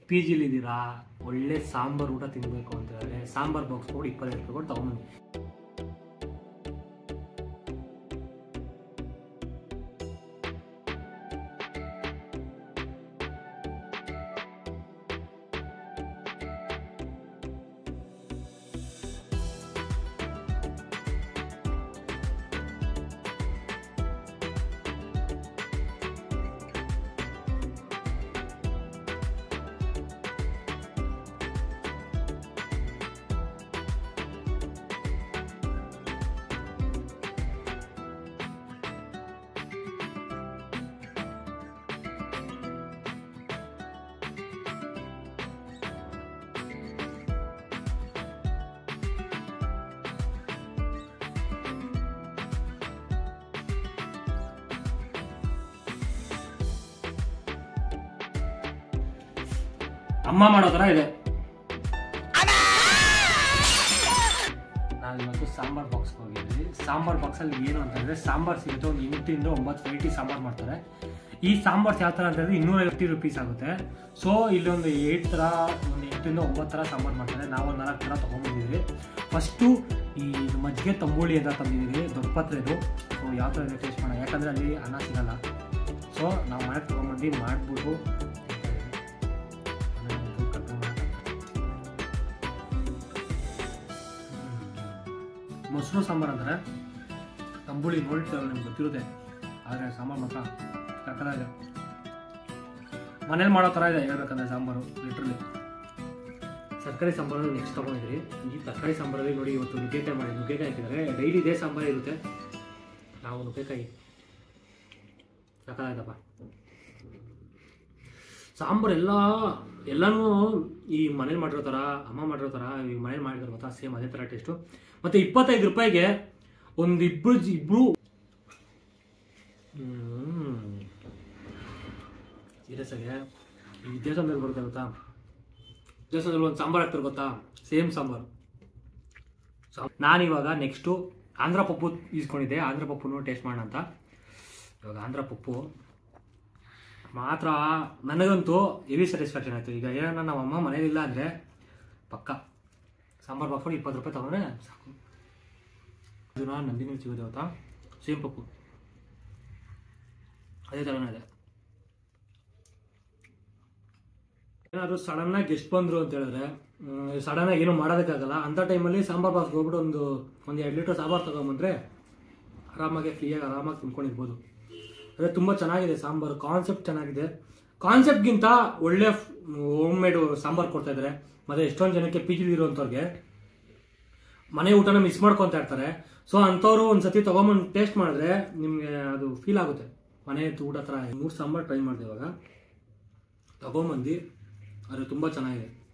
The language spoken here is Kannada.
ಪಿ ಜಿಲಿದ್ದೀರಾ, ಒಳ್ಳೆ ಸಾಂಬಾರು ಊಟ ತಿನ್ನಬೇಕು ಅಂತ ಹೇಳಿದ್ರೆ ಸಾಂಬಾರು ಬಾಕ್ಸ್ ಕೊಟ್ಟು 25 ರೂಪಾಯಿ ಕೊಟ್ಟು ತೊಗೊಂಬನ್ನಿ. ಅಮ್ಮ ಮಾಡೋ ಥರ ಇದೆ. ನಾವು ಇವತ್ತು ಸಾಂಬಾರ್ ಬಾಕ್ಸ್ಗೆ ಹೋಗಿದ್ವಿ. ಸಾಂಬಾರ್ ಬಾಕ್ಸಲ್ಲಿ ಏನು ಅಂತಂದರೆ ಸಾಂಬಾರು ಸಿಗುತ್ತೆ, ಒಂದು 8 ರಿಂದ 9 ವೆರೈಟಿ ಸಾಂಬಾರು ಮಾಡ್ತಾರೆ. ಈ ಸಾಂಬಾರ್ಸ್ ಯಾವ ಥರ ಅಂತಂದರೆ 250 ರೂಪೀಸ್ ಆಗುತ್ತೆ. ಸೊ ಇಲ್ಲೊಂದು 8 ಥರ, ಒಂದು 8 ರಿಂದ 9 ಥರ ಸಾಂಬಾರು ಮಾಡ್ತಾರೆ. ನಾವು 4 ಥರ ತೊಗೊಂಡ್ಬಂದಿದ್ವಿ. ಫಸ್ಟು ಈ ಮಜ್ಜಿಗೆ ತಂಬುಳಿ ಅಂತ ತಂದಿದ್ದೀವಿ, ದೊಡ್ಡ ಪಾತ್ರೆದು. ಸೊ ಯಾವ ಥರ ಇದೆ ಟೇಸ್ಟ್ ಮಾಡೋಣ, ಯಾಕಂದರೆ ಅಲ್ಲಿ ಅನ್ನ ಸಿಗಲ್ಲ. ಸೊ ನಾವು ಮನೆಗೆ ತೊಗೊಂಬಂದು ಮಾಡಿಬಿಟ್ಟು ಮೊಸರು ಸಾಂಬಾರು ಅಂದರೆ ತಂಬುಳಿ ನೋಡಿರ್ತಾರೆ, ನಿಮ್ಗೆ ಗೊತ್ತಿರುತ್ತೆ. ಆದರೆ ಸಾಂಬಾರು ಮಾತ್ರ ಸಕ್ಕತ್ತಾಗಿದೆ. ಮನೇಲಿ ಮಾಡೋ ಥರ ಇದೆ ಹೇಳ್ಬೇಕಂದ್ರೆ ಸಾಂಬಾರು. ಲಿಟ್ರಲಿ ತರಕಾರಿ ಸಾಂಬಾರು ನೆಕ್ಸ್ಟ್ ತೊಗೊಂಡಿದ್ರಿ. ಈ ತರಕಾರಿ ಸಾಂಬಾರಲ್ಲಿ ನೋಡಿ, ಇವತ್ತು ನುಗ್ಗೆಕಾಯಿ ಮಾಡಿ ನುಗ್ಗೆಕಾಯಿ ಹಾಕಿದ್ದಾರೆ. ಡೈಲಿ ಇದೇ ಸಾಂಬಾರು ಇರುತ್ತೆ. ನಾವು ನುಗ್ಗೆಕಾಯಿ ಸಕ್ಕತ್ತಾಯ್ತಪ್ಪ. ಸಾಂಬಾರು ಎಲ್ಲನೂ ಈ ಮನೇಲಿ ಮಾಡಿರೋ ಥರ, ಅಮ್ಮ ಮಾಡಿರೋ ಥರ ಈಗ ಮನೇಲಿ ಮಾಡಿರೋ ಗೊತ್ತಾ, ಸೇಮ್ ಅದೇ ಥರ ಟೇಸ್ಟು. ಮತ್ತು 25 ರೂಪಾಯಿಗೆ ಒಂದು ಇಬ್ಬರು ಸೀರಿಯಸ್ಸಾಗೆ ಈ ದೇವಸ್ಥಾನದಲ್ಲಿ ಬರುತ್ತೆ ಗೊತ್ತಾ, ದೇವಸ್ಥಾನದಲ್ಲಿ ಒಂದು ಸಾಂಬಾರು ಹಾಕ್ತಾರೆ ಗೊತ್ತಾ, ಸೇಮ್ ಸಾಂಬಾರು. ನಾನಿವಾಗ ನೆಕ್ಸ್ಟು ಆಂಧ್ರ ಪಪ್ಪು ಈಸ್ಕೊಂಡಿದ್ದೆ. ಆಂಧ್ರ ಪಪ್ಪುನು ಟೇಸ್ಟ್ ಮಾಡೋಣ ಅಂತ. ಇವಾಗ ಆಂಧ್ರ ಪಪ್ಪು ಮಾತ್ರ ನನಗಂತೂ ಹೆವಿ ಸ್ಯಾಟಿಸ್ಫ್ಯಾಕ್ಷನ್ ಆಯಿತು. ಈಗ ಏನೋ ನಮ್ಮ ಅಮ್ಮ ಮನೇಲಿಲ್ಲ ಅಂದರೆ ಪಕ್ಕ ಸಾಂಬಾರು ಬಾಕ್ಸ್ 20 ರೂಪಾಯಿ ತೊಗೊಂಡ್ರೆ ಸಾಕು. ಇದನ್ನ ನಂದಿನಿ ಸಿಗೋದು ಗೊತ್ತಾ, ಸೇಮ್ ಪಪ್ಪು ಅದೇ ಥರನೇ ಇದೆ. ಏನಾದರೂ ಸಡನ್ನಾಗಿ ಗೆಸ್ಟ್ ಬಂದರು ಅಂತ ಹೇಳಿದ್ರೆ ಸಡನ್ನಾಗಿ ಏನೂ ಮಾಡೋದಕ್ಕಾಗಲ್ಲ. ಅಂಥ ಟೈಮಲ್ಲಿ ಸಾಂಬಾರು ಬಾಕ್ಸ್ಗೆ ಹೋಗ್ಬಿಟ್ಟು ಒಂದು 2 ಲೀಟ್ರ್ ಸಾಂಬಾರು ತೊಗೊಂಬಂದರೆ ಆರಾಮಾಗಿ ಫ್ರೀಯಾಗಿ ಆರಾಮಾಗಿ ತಿನ್ಕೊಂಡಿರ್ಬೋದು. ಅದೇ ತುಂಬ ಚೆನ್ನಾಗಿದೆ ಸಾಂಬಾರು. ಕಾನ್ಸೆಪ್ಟ್ ಚೆನ್ನಾಗಿದೆ. ಕಾನ್ಸೆಪ್ಟ್ಗಿಂತ ಒಳ್ಳೆ ಹೋಮ್ ಮೇಡ್ ಸಾಂಬಾರು ಕೊಡ್ತಾಯಿದ್ದಾರೆ. ಮತ್ತು ಎಷ್ಟೊಂದು ಜನಕ್ಕೆ ಪಿ ಜಿಲಿ ಇರೋವಂಥವ್ರಿಗೆ ಮನೆ ಊಟನ ಮಿಸ್ ಮಾಡ್ಕೊತಾ ಇರ್ತಾರೆ. ಸೊ ಅಂಥವ್ರು ಒಂದು ಸತಿ ತೊಗೊಂಬಂದು ಟೇಸ್ಟ್ ಮಾಡಿದ್ರೆ ನಿಮಗೆ ಅದು ಫೀಲ್ ಆಗುತ್ತೆ, ಮನೆ ಊಟ ಥರ. 3 ಸಾಂಬಾರು ಟ್ರೈ ಮಾಡಿದೆ ಇವಾಗ ತೊಗೊಂಬಂದು. ಅದು ತುಂಬ ಚೆನ್ನಾಗಿದೆ.